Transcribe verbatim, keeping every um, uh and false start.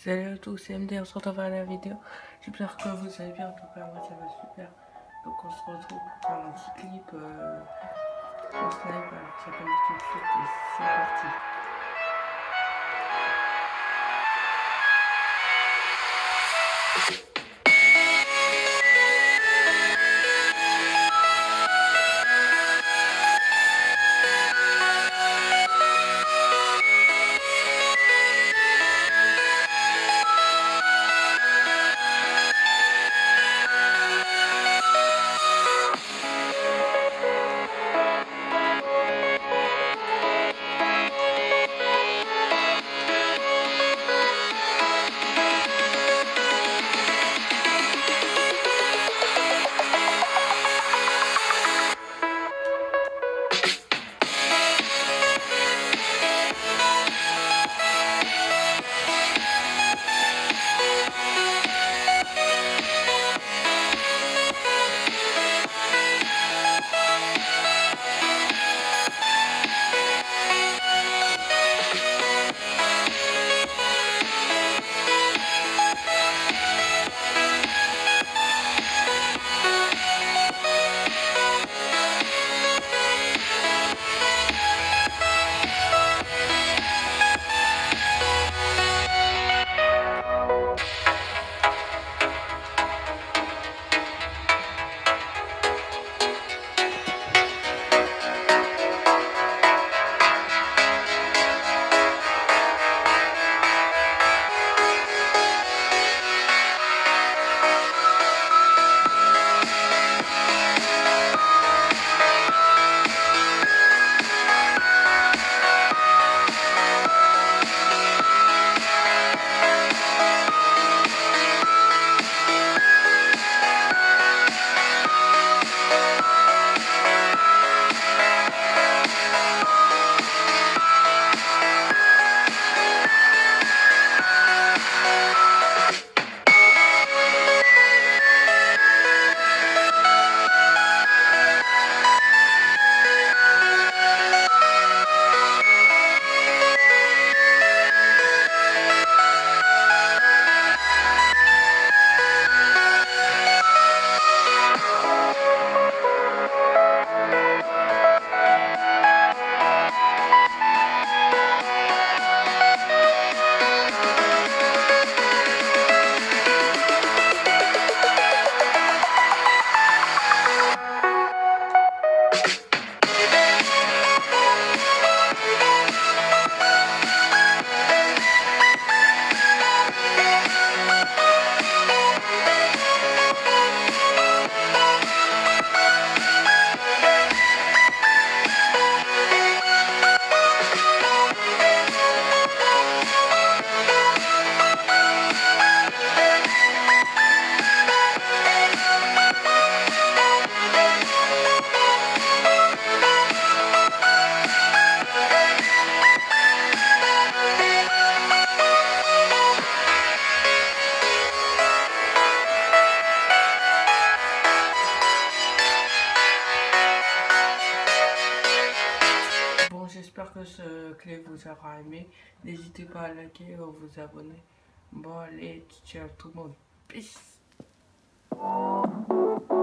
Salut à tous, c'est M D, on se retrouve à la vidéo. J'espère que vous allez bien, en tout cas moi ça va super. Donc on se retrouve pour faire un petit clip euh, en snipe, alors ça commence tout de suite et c'est parti. Bon, j'espère que ce clip vous aura aimé. N'hésitez pas à liker ou vous abonner. Bon, allez, ciao tout le monde. Peace.